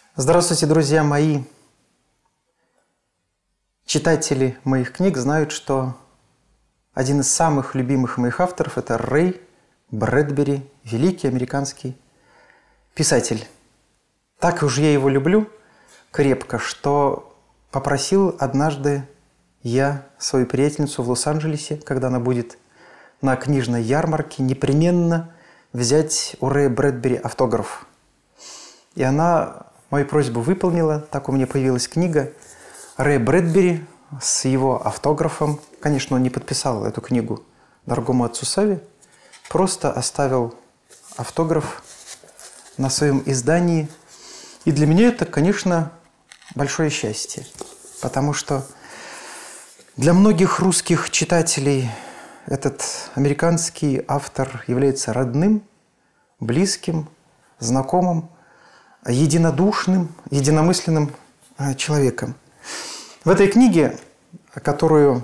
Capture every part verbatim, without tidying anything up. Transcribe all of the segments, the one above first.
Здравствуйте, друзья мои! Читатели моих книг знают, что один из самых любимых моих авторов – это Рэй Брэдбери, великий американский писатель. Так уж я его люблю крепко, что попросил однажды я свою приятельницу в Лос-Анджелесе, когда она будет на книжной ярмарке, непременно взять у Рэя Брэдбери автограф. И она мою просьбу выполнила. Так у меня появилась книга Рэя Брэдбери с его автографом. Конечно, он не подписал эту книгу дорогому отцу Саве, просто оставил автограф на своем издании. И для меня это, конечно, большое счастье, потому что для многих русских читателей этот американский автор является родным, близким, знакомым, единодушным, единомысленным человеком. В этой книге, которую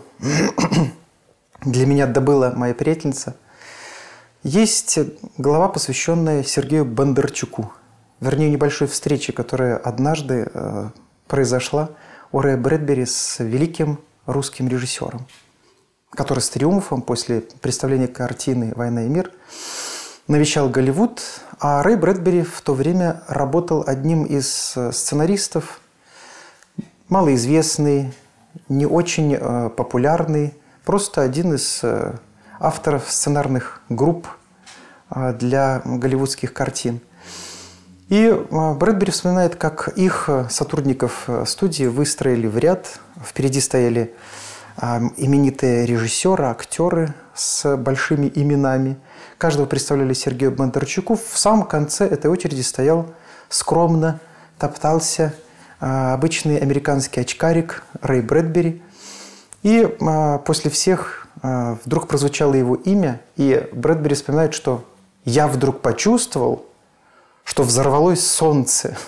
для меня добыла моя приятельница, есть глава, посвященная Сергею Бондарчуку. Вернее, небольшой встрече, которая однажды э, произошла у Рэя Брэдбери с великим русским режиссером, который с триумфом после представления картины «Война и мир» навещал Голливуд, а Рэй Брэдбери в то время работал одним из сценаристов, малоизвестный, не очень э, популярный, просто один из э, авторов сценарных групп э, для голливудских картин. И э, Брэдбери вспоминает, как их сотрудников студии выстроили в ряд, впереди стояли э, именитые режиссеры, актеры с большими именами. Каждого представляли Сергею Бондарчуку. В самом конце этой очереди стоял скромно, топтался э, обычный американский очкарик Рэй Брэдбери. И э, после всех э, вдруг прозвучало его имя, и Брэдбери вспоминает, что «я вдруг почувствовал, что взорвалось солнце».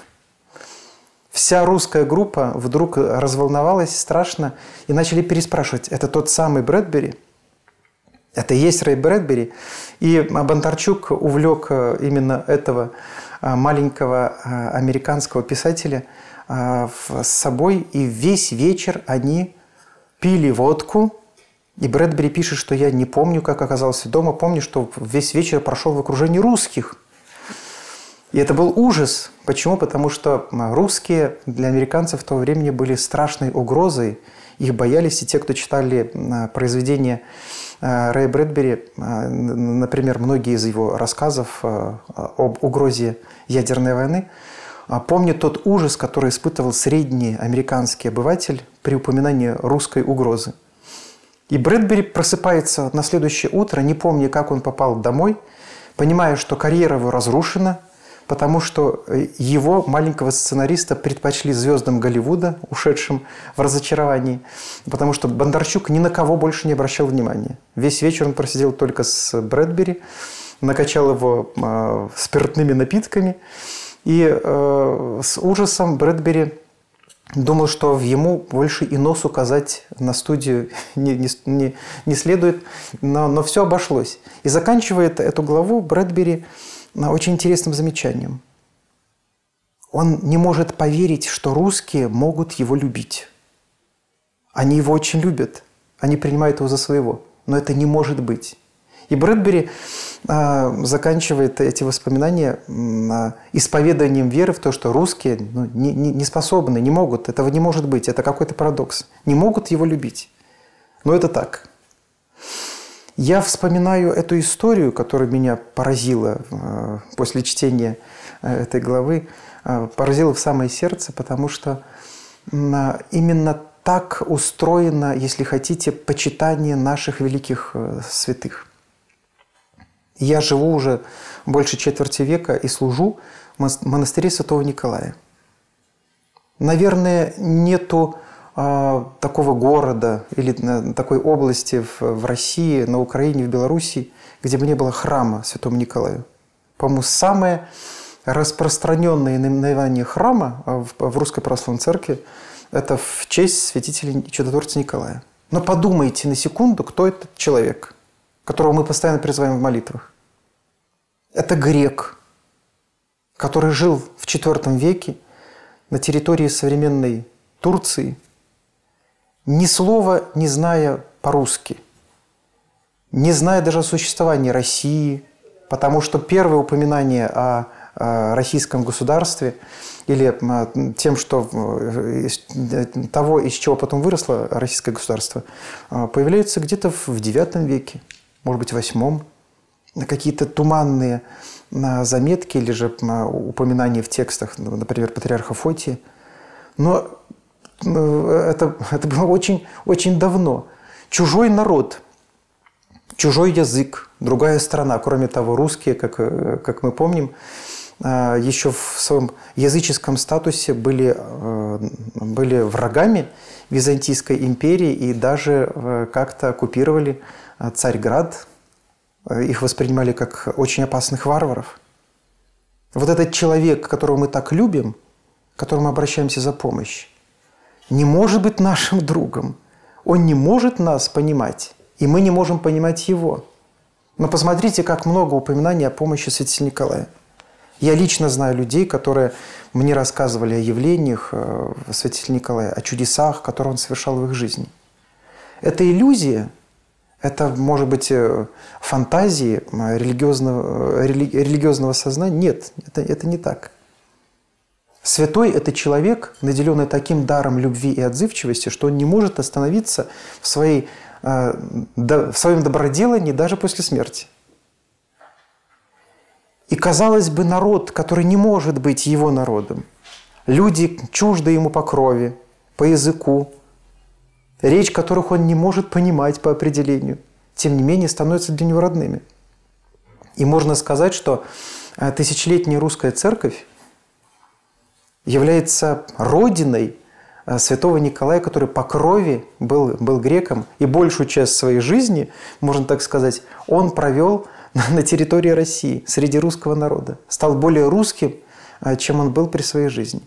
Вся русская группа вдруг разволновалась страшно и начали переспрашивать: «Это тот самый Брэдбери? Это и есть Рэй Брэдбери?» И Бондарчук увлек именно этого маленького американского писателя с собой, и весь вечер они пили водку. И Брэдбери пишет, что я не помню, как оказался дома, помню, что весь вечер прошел в окружении русских. И это был ужас. Почему? Потому что русские для американцев в то время были страшной угрозой. Их боялись и те, кто читали произведения Рэя Брэдбери, например, многие из его рассказов об угрозе ядерной войны, помнят тот ужас, который испытывал средний американский обыватель при упоминании русской угрозы. И Брэдбери просыпается на следующее утро, не помня, как он попал домой, понимая, что карьера его разрушена, потому что его, маленького сценариста, предпочли звездам Голливуда, ушедшим в разочаровании, потому что Бондарчук ни на кого больше не обращал внимания. Весь вечер он просидел только с Брэдбери, накачал его э, спиртными напитками, и э, с ужасом Брэдбери думал, что ему больше и нос указать на студию не, не, не, не следует, но, но все обошлось. И заканчивает эту главу Брэдбери очень интересным замечанием. Он не может поверить, что русские могут его любить. Они его очень любят, они принимают его за своего, но это не может быть. И Брэдбери э, заканчивает эти воспоминания э, исповеданием веры в то, что русские ну, не, не, не способны, не могут, этого не может быть, это какой-то парадокс. Не могут его любить. Но это так. Я вспоминаю эту историю, которая меня поразила э, после чтения э, этой главы, э, поразила в самое сердце, потому что э, именно так устроено, если хотите, почитание наших великих э, святых. Я живу уже больше четверти века и служу в монастыре Святого Николая. Наверное, нету такого города или такой области в России, на Украине, в Белоруссии, где бы не было храма Святому Николаю. По-моему, самое распространенное наименование храма в Русской Православной Церкви – это в честь святителя Чудотворца Николая. Но подумайте на секунду, кто этот человек, которого мы постоянно призываем в молитвах. Это грек, который жил в четвёртом веке, на территории современной Турции, ни слова не зная по-русски, не зная даже о существовании России, потому что первое упоминание о, о российском государстве или тем, что того, из чего потом выросло российское государство, появляется где-то в девятом веке, может быть, в восьмом. Какие-то туманные заметки или же упоминания в текстах, например, патриарха Фотия. Но это, это было очень, очень давно. Чужой народ, чужой язык, другая страна. Кроме того, русские, как, как мы помним, еще в своем языческом статусе были, были врагами Византийской империи и даже как-то оккупировали Царьград. Их воспринимали как очень опасных варваров. Вот этот человек, которого мы так любим, к которому обращаемся за помощью, не может быть нашим другом. Он не может нас понимать, и мы не можем понимать его. Но посмотрите, как много упоминаний о помощи святителя Николая. Я лично знаю людей, которые мне рассказывали о явлениях святителя Николая, о чудесах, которые он совершал в их жизни. Это иллюзия. Это, может быть, фантазии религиозного, рели, религиозного сознания? Нет, это, это не так. Святой – это человек, наделенный таким даром любви и отзывчивости, что он не может остановиться в, своей, в своем доброделании даже после смерти. И, казалось бы, народ, который не может быть его народом, люди, чуждые ему по крови, по языку, речь которых он не может понимать по определению, тем не менее становятся для него родными. И можно сказать, что тысячелетняя русская церковь является родиной святого Николая, который по крови был, был греком, и большую часть своей жизни, можно так сказать, он провел на территории России, среди русского народа. Стал более русским, чем он был при своей жизни.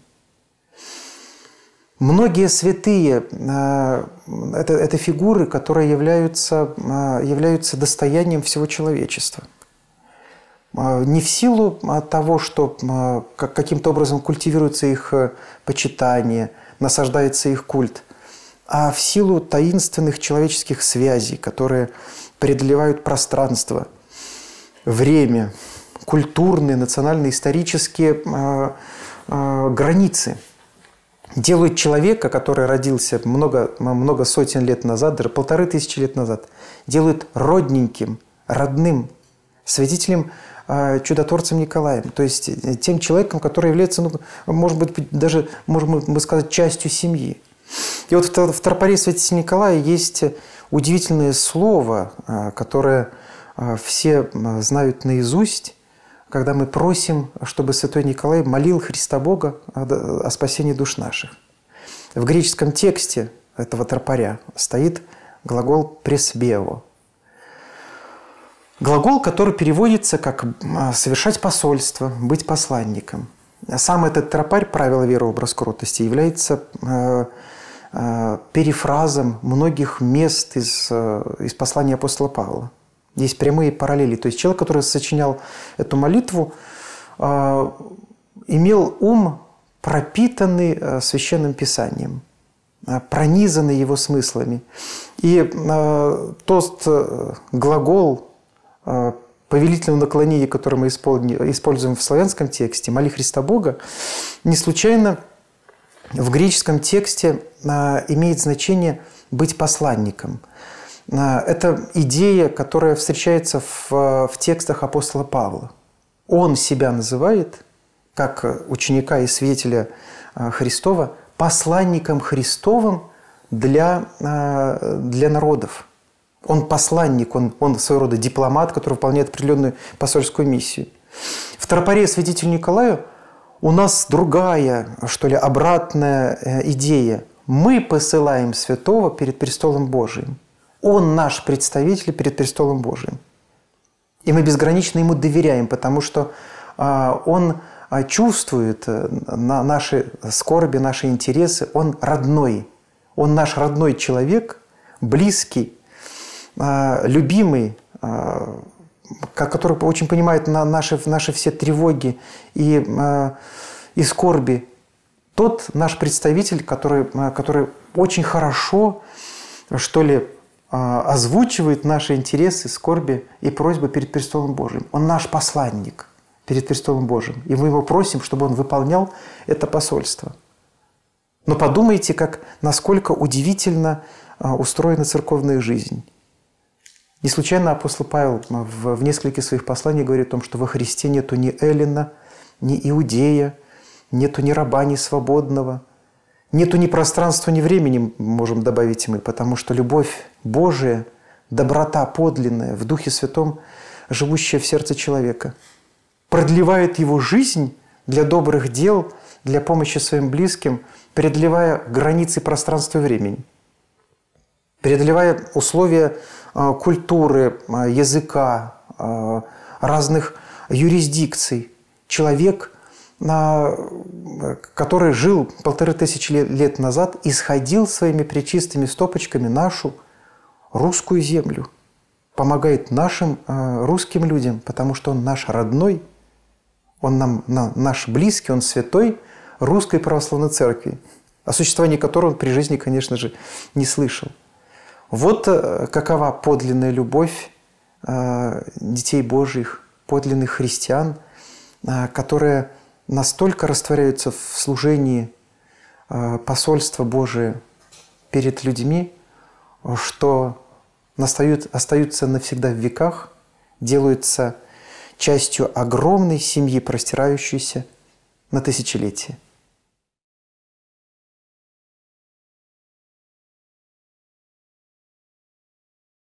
Многие святые это, – это фигуры, которые являются, являются достоянием всего человечества. Не в силу того, что каким-то образом культивируется их почитание, насаждается их культ, а в силу таинственных человеческих связей, которые преодолевают пространство, время, культурные, национальные, исторические границы. Делают человека, который родился много, много сотен лет назад, даже полторы тысячи лет назад, делают родненьким, родным, свидетелем, чудотворцем Николаем. То есть тем человеком, который является, ну, может быть, даже, можно сказать, частью семьи. И вот в тропаре святителя Николая есть удивительное слово, которое все знают наизусть, когда мы просим, чтобы святой Николай молил Христа Бога о спасении душ наших. В греческом тексте этого тропаря стоит глагол «пресбево». Глагол, который переводится как «совершать посольство», «быть посланником». Сам этот тропарь, правило веры, образ кротости, является перефразом многих мест из, из послания апостола Павла. Есть прямые параллели. То есть человек, который сочинял эту молитву, имел ум, пропитанный Священным Писанием, пронизанный его смыслами. И тот глагол повелительного наклонения, который мы используем в славянском тексте, «моли Христа Бога», не случайно в греческом тексте имеет значение «быть посланником». Это идея, которая встречается в, в текстах апостола Павла. Он себя называет, как ученика и свидетеля Христова, посланником Христовым для, для народов. Он посланник, он, он своего рода дипломат, который выполняет определенную посольскую миссию. В тропаре святителю Николаю у нас другая, что ли, обратная идея. Мы посылаем святого перед престолом Божиим. Он наш представитель перед престолом Божиим. И мы безгранично ему доверяем, потому что он чувствует наши скорби, наши интересы. Он родной. Он наш родной человек, близкий, любимый, который очень понимает наши, наши все тревоги и, и скорби. тот наш представитель, который, который очень хорошо, что ли, озвучивает наши интересы, скорби и просьбы перед престолом Божьим. Он наш посланник перед престолом Божьим. И мы его просим, чтобы он выполнял это посольство. Но подумайте, как, насколько удивительно устроена церковная жизнь. Не случайно апостол Павел в, в нескольких своих посланиях говорит о том, что во Христе нету ни эллина, ни иудея, нету ни раба, ни свободного, нету ни пространства, ни времени, можем добавить мы, потому что любовь Божия, доброта подлинная в Духе Святом, живущая в сердце человека, продлевает его жизнь для добрых дел, для помощи своим близким, преодолевая границы пространства и времени, преодолевая условия э, культуры, э, языка, э, разных юрисдикций. Человек, э, который жил полторы тысячи лет, лет назад, исходил своими пречистыми стопочками нашу русскую землю, помогает нашим э, русским людям, потому что он наш родной, он нам, на, наш близкий, он святой Русской Православной Церкви, о существовании которой он при жизни, конечно же, не слышал. Вот какова подлинная любовь детей Божьих, подлинных христиан, которые настолько растворяются в служении посольства Божия перед людьми, что настают, остаются навсегда в веках, делаются частью огромной семьи, простирающейся на тысячелетия.